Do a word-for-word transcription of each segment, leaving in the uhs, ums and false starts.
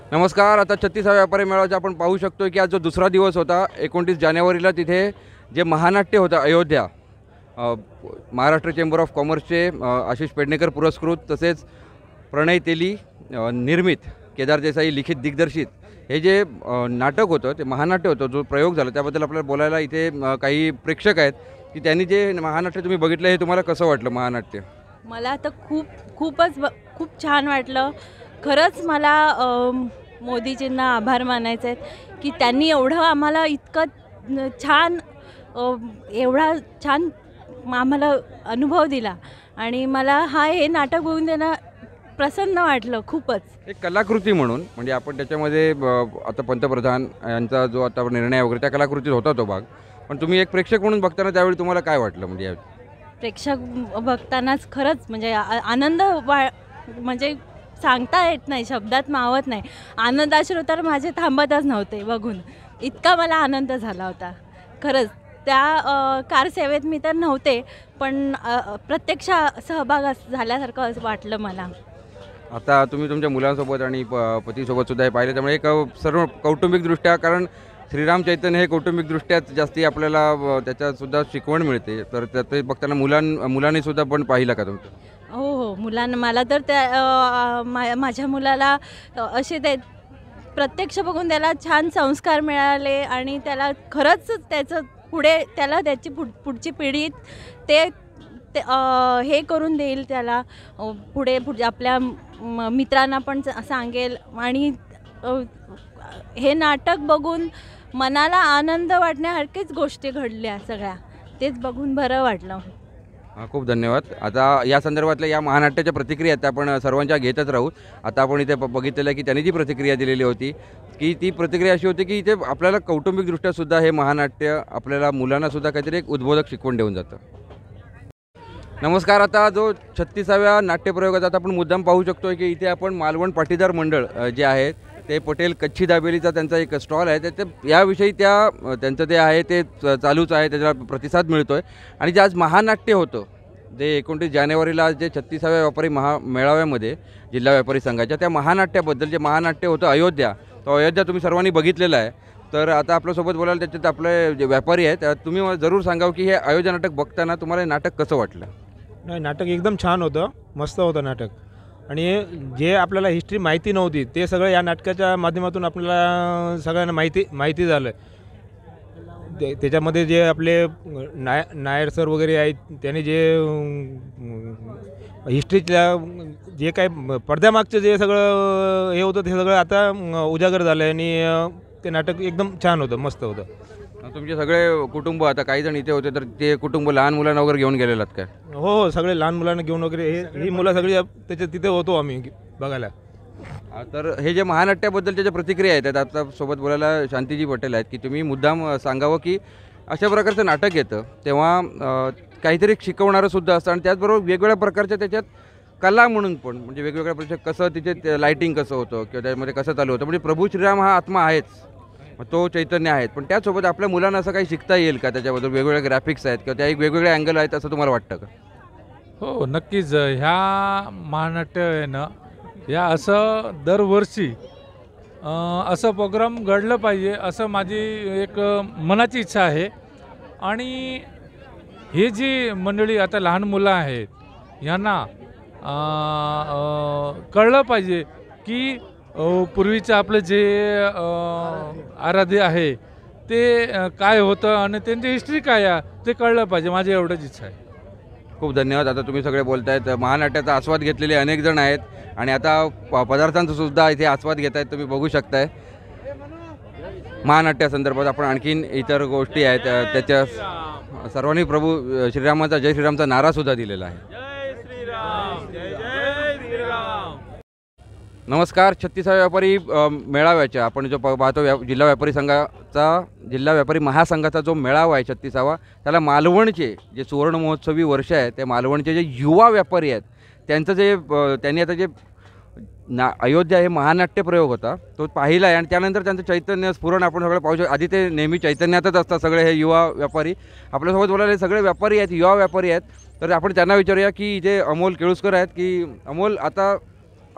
नमस्कार. आता छत्तीसाव्या व्यापारी मेळाव्याचा आपण पाहू शकतो की आज जो दुसरा दिवस होता एकोणतीस जानेवारीला तिथे जे महानाट्य होतं अयोध्या, अ, महाराष्ट्र चेंबर ऑफ कॉमर्सचे अ, आशिष पेडणेकर पुरस्कृत तसेच प्रणय तेली अ, निर्मित, केदार देसाई लिखित दिग्दर्शित हे जे अ, नाटक होतं ते महानाट्य होतं, जो प्रयोग झाला त्याबद्दल आपल्याला बोलायला इथे अ, काही प्रेक्षक आहेत की त्यांनी जे महानाट्य तुम्ही बघितलं हे तुम्हाला कसं वाटलं महानाट्य? मला तर खूप खूपच ब खूप छान वाटलं. खरंच मला अ, मोदीजींना आभार मानायचे आहेत की त्यांनी एवढं आम्हाला इतकं न छान अ, एवढा छान आम्हाला अनुभव दिला आणि मला हा हे नाटक बघून त्यांना प्रसन्न वाटलं खूपच. एक कलाकृती म्हणून म्हणजे आपण त्याच्यामध्ये अ, आता पंतप्रधान यांचा जो आता निर्णय वगैरे त्या कलाकृतीत होता तो भाग, पण तुम्ही एक प्रेक्षक म्हणून बघताना त्यावेळी तुम्हाला काय वाटलं? म्हणजे या प्रेक्षक बघतानाच खरंच म्हणजे आ आनंद वा म्हणजे सांगता येत नाही, शब्दात मावत नाही. आनंदाश्रू तर माझे थांबतच नव्हते बघून. इतका मला आनंद झाला होता खरंच. त्या अ, कारसेवेत मी तर नव्हते, पण अ, प्रत्यक्ष सहभाग अस- झाल्यासारखं असं वाटलं मला. आता तुम्ही तुमच्या मुलांसोबत आणि प पतीसोबत सुद्धा हे पाहिलं, त्यामुळे एक अ, सर्व कौटुंबिकदृष्ट्या, कारण श्रीराम चैतन्य हे कौटुंबिकदृष्ट्या जास्ती आपल्याला अ, त्याच्यातसुद्धा शिकवण मिळते, तर त्या ते बघताना मुलां मुलांनी सुद्धा पण पाहिलं का तुमचं? हो, हो. मुलांना मला तर त्या अ, मा माझ्या मुलाला अ, असे ते प्रत्यक्ष बघून त्याला छान संस्कार मिळाले आणि त्याला खरंच त्याचं पुढे त्याला त्याची पुढ पुढची पिढी ते ते अ, हे करून देईल त्याला. अ, पुढे पुढे आपल्या म मित्रांना पण स सांगेल आणि अ, हे नाटक बघून मनाला आनंद वाटण्यासारख्याच गोष्टी घडल्या सगळ्या. तेच बघून बरं वाटलं. हां, खूप धन्यवाद. आता या संदर्भातल्या या महानाट्याच्या प्रतिक्रिया आहेत, आपण सर्वांच्या घेतच राहू. आता आपण इथे ब बघितलेलं आहे की त्यांनी जी प्रतिक्रिया दिलेली होती, की ती प्रतिक्रिया अशी होती की इथे आपल्याला कौटुंबिकदृष्ट्यासुद्धा हे महानाट्य आपल्याला मुलांनासुद्धा काहीतरी एक उद्बोधक शिकवण देऊन जातं. नमस्कार. आता जो छत्तीसाव्या नाट्यप्रयोगाचा आता आपण मुद्दाम पाहू शकतो की इथे आपण मालवण पाटीदार मंडळ अ, जे आहे ते पटेल कच्छी दाबेलीचा त्यांचा एक स्टॉल आहे, तर ते याविषयी त्या अ, त्यांचं ते आहे ते च चालूच आहे, त्याला प्रतिसाद मिळतो आहे. आणि जे आज महानाट्य होतं, जे एकोणतीस जानेवारीला जे छत्तीसाव्या व्यापारी महा मेळाव्यामध्ये जिल्हा व्यापारी संघाच्या त्या महानाट्याबद्दल जे महानाट्य होतं अयोध्या, तो अयोध्या तुम्ही सर्वांनी बघितलेला आहे. तर आता आपल्यासोबत बोलायला त्याच्यात आपले जे व्यापारी आहेत, तर तुम्ही मला जरूर सांगावं की हे अयोध्या नाटक बघताना तुम्हाला हे नाटक कसं वाटलं? नाही, नाटक एकदम छान होतं, मस्त होतं नाटक. आणि जे आपल्याला हिस्ट्री माहिती नव्हती ते सगळं या नाटकाच्या माध्यमातून आपल्याला सगळ्यांना माहिती माहिती झालं. ते त्याच्यामध्ये जे आपले नाय नायर सर वगैरे आहेत त्यांनी जे हिस्ट्रीच्या जे काही पडद्यामागचं जे सगळं हे होतं ते सगळं आता अ, उजागर झालं आहे आणि अ, ते नाटक एकदम छान होतं, मस्त होतं. तुमचे सगळे कुटुंब, आता काही जण इथे होते, तर ते कुटुंब लहान मुलांना वगैरे घेऊन गेलेलात काय? हो, हो, सगळे लहान मुलांना घेऊन वगैरे हे ही मुलं सगळी त्याच्या तिथे होतो आम्ही बघायला. अ, तर हे जे महानाट्याबद्दलच्या ज्या प्रतिक्रिया आहेत, त्यात आता सोबत बोलायला शांतीजी पटेल आहेत, की तुम्ही मुद्दाम अ, सांगावं की अशा प्रकारचं नाटक येतं तेव्हा अ, काहीतरी शिकवणारं सुद्धा असतं आणि त्याचबरोबर वेगवेगळ्या प्रकारच्या त्याच्यात कला म्हणून पण, म्हणजे वेगवेगळ्या प्रकारच्या कसं तिथे लाईटिंग कसं होतं किंवा त्यामध्ये कसं चालू होतं, म्हणजे प्रभू श्रीराम हा आत्मा आहेच, तो चैतन्य आहेत, पण त्याचसोबत आपल्या मुलांना असं काही शिकता येईल का त्याच्याबद्दल? वेगवेगळे ग्राफिक्स आहेत किंवा त्या एक वेगवेगळे अँगल आहेत असं तुम्हाला वाटतं का? हो, नक्कीच. ह्या महानाट्य आहे ना, या असं दरवर्षी अ, असं प्रोग्राम घडलं पाहिजे असं माझी एक अ, मनाची इच्छा आहे. आणि हे जी मंडळी आता लहान मुलं आहेत यांना अ, अ, कळलं पाहिजे की अ, पूर्वीचं आपलं जे अ, आराध्य आहे ते अ, काय होतं आणि त्यांची हिस्ट्री काय आहे ते कळलं पाहिजे, माझी एवढंच इच्छा आहे. खूप धन्यवाद. आता तुम्ही सगळे बोलतायत, महानाट्याचा आस्वाद घेतलेले अनेक जण आहेत आणि आता प पदार्थांचा सुद्धा इथे आस्वाद घेत आहेत, तुम्ही बघू शकताय. महानाट्यासंदर्भात आपण आणखीन इतर गोष्टी आहेत, अ, त्याच्या सर्वांनी प्रभू अ, श्रीरामाचा जय श्रीरामचा नारासुद्धा दिलेला आहे. नमस्कार. छत्तीसाव्या व्यापारी अ, मेळाव्याच्या आपण जो प पाहतो व्या जिल्हा व्यापारी संघाचा जिल्हा व्यापारी महासंघाचा जो मेळावा आहे छत्तीसावा, त्याला मालवणचे जे सुवर्ण महोत्सवी वर्ष आहे, ते मालवणचे जे युवा व्यापारी आहेत त्यांचं जे अ, त्यांनी आता जे ना अयोध्या हे महानाट्य प्रयोग होता तो पाहिला आहे आणि त्यानंतर त्यांचं चैतन्य स्फुरण आपण सगळं पाहू शकतो. आधी ते नेहमी चैतन्यातच असतात सगळे हे युवा व्यापारी. आपल्यासोबत बोलायला हे सगळे व्यापारी आहेत, युवा व्यापारी आहेत. तर आपण त्यांना विचारूया की इथे अमोल केळुसकर आहेत, की अमोल, आता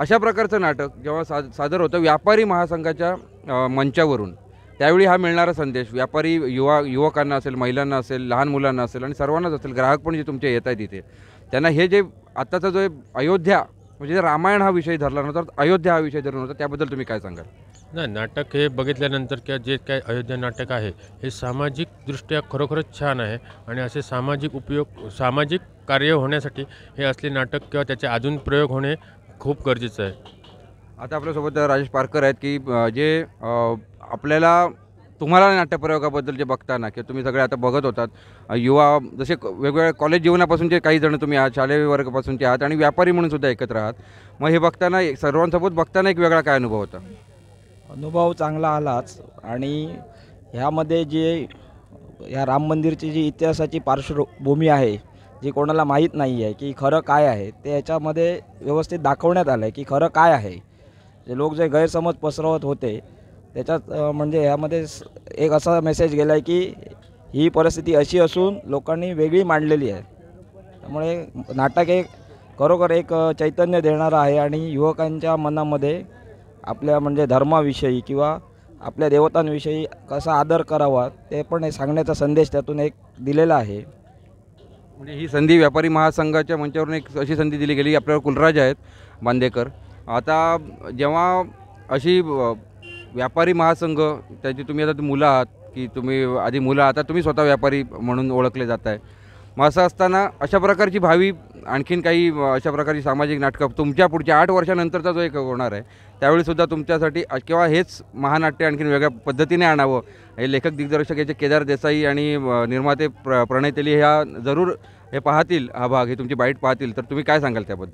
अशा प्रकारचं नाटक जेव्हा सा सादर होतं व्यापारी महासंघाच्या अ, मंचावरून, त्यावेळी हा मिळणारा संदेश व्यापारी युवा युवकांना असेल, महिलांना असेल, लहान मुलांना असेल आणि सर्वांनाच असेल, ग्राहक पण जे तुमचे येत आहेत इथे, त्यांना हे जे आत्ताचा जो अयोध्या म्हणजे जे रामायण हा विषय धरला नव्हता, अयोध्या हा विषय धरला नव्हता, त्याबद्दल तुम्ही काय सांगाल? नाही, नाटक हे बघितल्यानंतर किंवा जे काय अयोध्या नाटक आहे हे सामाजिकदृष्ट्या खरोखरच छान आहे आणि असे सामाजिक उपयोग सामाजिक कार्य होण्यासाठी हे असले नाटक किंवा त्याचे अजून प्रयोग होणे खूप गरजेचं आहे. आता आपल्यासोबत राजेश पारकर आहेत की अ, जे अ, आपल्याला तुम्हाला नाट्यप्रयोगाबद्दल जे बघताना किंवा तुम्ही सगळे आता बघत होतात, अ, युवा जसे क- वेगवेगळ्या कॉलेज जीवनापासूनचे काही जण तुम्ही आहात, शालेय वर्गापासूनचे आहात आणि व्यापारी म्हणून सुद्धा एकत्र आहात, मग हे बघताना एक- सर्वांसोबत बघताना एक वेगळा काय अनुभव होता? अनुभव चांगला आलाच. आणि ह्यामध्ये जे ह्या राम मंदिरची जी इतिहासाची पार्श्वभूमी आहे, जी कोणाला माहीत नाही आहे की खरं काय आहे, ते याच्यामध्ये व्यवस्थित दाखवण्यात आलं आहे की खरं काय आहे. जे लोक जे गैरसमज पसरवत होते त्याच्यात अ, म्हणजे ह्यामध्ये स- एक असा मेसेज गेला आहे की ही परिस्थिती अशी असून लोकांनी वेगळी मांडलेली आहे. त्यामुळे नाटक एक खरोखर एक अ, चैतन्य देणारं आहे आणि युवकांच्या मनामध्ये आपल्या म्हणजे धर्माविषयी किंवा आपल्या देवतांविषयी कसा आदर करावा ते पण हे सांगण्याचा संदेश त्यातून एक दिलेला आहे. म्हणजे ही संधी व्यापारी महासंघाच्या मंचावरून एक अशी संधी दिली गेली. आपल्यावर कुलराज आहेत बांदेकर. आता जेव्हा अशी अ, व्यापारी महासंघ त्याची तुम्ही आता मुलं आहात की तुम्ही आधी मुलं आता तुम्ही स्वतः व्यापारी म्हणून ओळखले जात आहे, मग असं असताना अशा प्रकारची भावी आणखीन काही अ, अशा प्रकारची सामाजिक नाटकं तुमच्या पुढच्या आठ वर्षानंतरचा जो एक होणार आहे त्यावेळीसुद्धा तुमच्यासाठी अ, किंवा हेच महानाट्य आणखीन वेगळ्या पद्धतीने आणावं, हे लेखक दिग्दर्शक याचे केदार देसाई आणि अ, निर्माते प्र प्रणय तेली ह्या जरूर हे पाहतील, हा भाग हे तुमची बाईट पाहतील, तर तुम्ही काय सांगाल त्याबद्दल?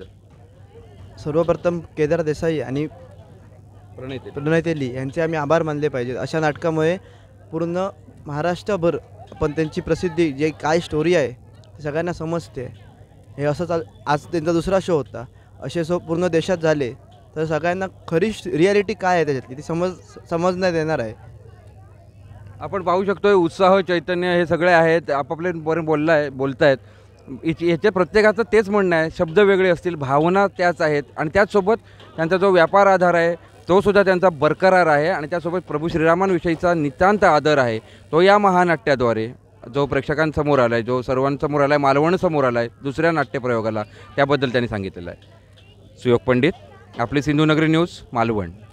सर्वप्रथम केदार देसाई आणि प्रणय तेली. प्रणय तेली यांचे आम्ही आभार मानले पाहिजेत. अशा नाटकामुळे पूर्ण महाराष्ट्रभर आपण त्यांची प्रसिद्धी जे काय स्टोरी आहे ते सगळ्यांना समजते. हे असं चाल आज त्यांचा दुसरा शो होता, असे शो पूर्ण देशात झाले तर सगळ्यांना खरी रियालिटी काय आहे त्याच्यातली ती समज समजण्यात येणार आहे. आपण पाहू शकतोय उत्साह, चैतन्य हे सगळे आहेत, आपापले बरं बोलला आहे बोलत आहेत. याचे प्रत्येकाचं तेच म्हणणं आहे, शब्द वेगळे असतील, भावना त्याच आहेत आणि त्याचसोबत त्यांचा जो व्यापार आधार आहे तो सुद्धा त्यांचा बरकरार आहे आणि त्यासोबत प्रभू श्रीरामांविषयीचा नितांत आदर आहे, तो या महानाट्याद्वारे जो प्रेक्षकांसमोर आला आहे, जो सर्वांसमोर आला आहे, मालवणसमोर आला आहे दुसऱ्या नाट्यप्रयोगाला, त्याबद्दल त्यांनी सांगितलेलं आहे. सुयोग पंडित, आपली सिंधुनगरी न्यूज, मालवण.